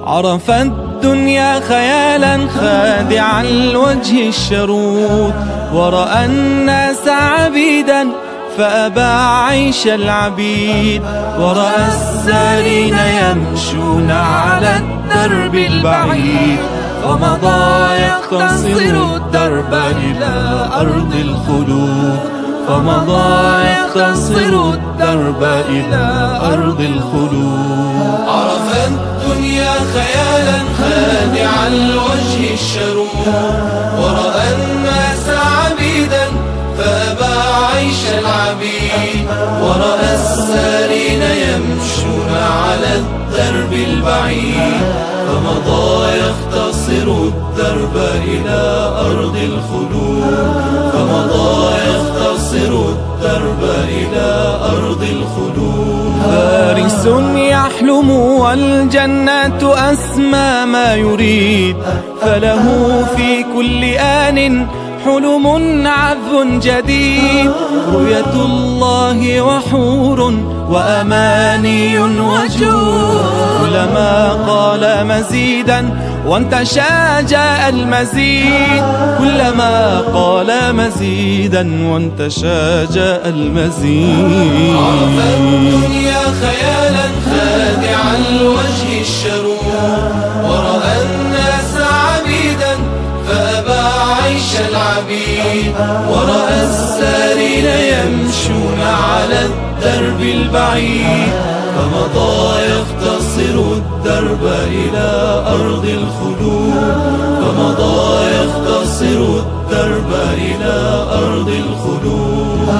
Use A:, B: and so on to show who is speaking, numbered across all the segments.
A: عرف الدنيا خيالا خادع الوجه الشرود، ورأى الناس عبيدا فأبى عيش العبيد، ورأى السارين يمشون على الدرب البعيد، فمضى يقتصر الدرب إلى أرض الخلود، فمضى يقتصر الدرب إلى أرض الخلود. عرف الدنيا خيالا خادع الوجه الشرود، ورأى الناس عبيدا فأبى عيش العبيد، ورأى السارين يمشون على الدرب البعيد، فمضى يختصر الدرب إلى أرض الخلود، فمضى يختصر الدرب إلى أرض الخلود. فارس يحلم والجنة أسمى ما يريد، فله في كل آن حلم عذب جديد، رؤية الله وحور وأماني وجود، كلما قال مزيدا وانتشى جاء المزيد، كلما قال مزيدا وانتشى جاء المزيد. عرف الدنيا خيالا خادع الوجه الشرود، ورأى الناس عبيدا فأبى عيش العبيد، ورأى السارين يمشون على الدرب البعيد، فمضى يختصر الدرب إلى أرض الخلود، فمضى يختصر الدرب إلى أرض الخلود.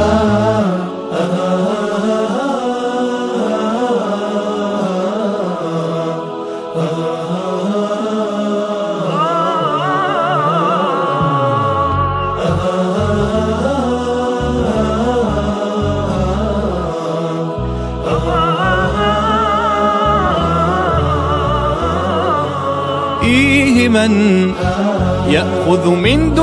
A: فيه من يأخذ من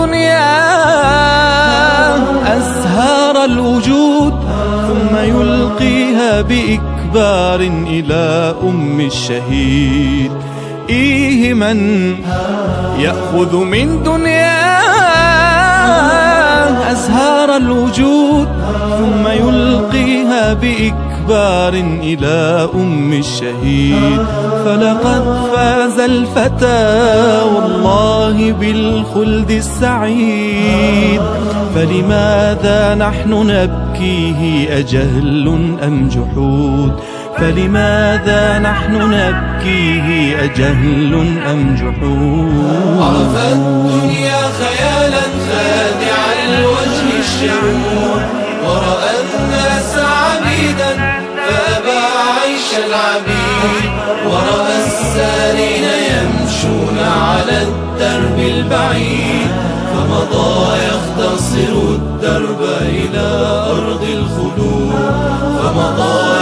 A: دنياه أزهار الوجود، ثم يلقيها بإكبار إلى أم الشهيد. إيه من يأخذ من دنياه أزهار الوجود، ثم يلقيها بإكبار إلى أم الشهيد. فلقد فاز الفتى والله بالخلد السعيد، فلماذا نحن نبكيه أجهل أم جحود؟ فلماذا نحن نبكيه أجهل أم جحود؟
B: عرف الدنيا خيالا خادع الوجه الشرود، ورأى الناس عبيدا فأبى عيش العبيد، ورأى السارين يمشون على الدرب البعيد، فمضى يختصر الدرب إلى أرض الخلود، فمضى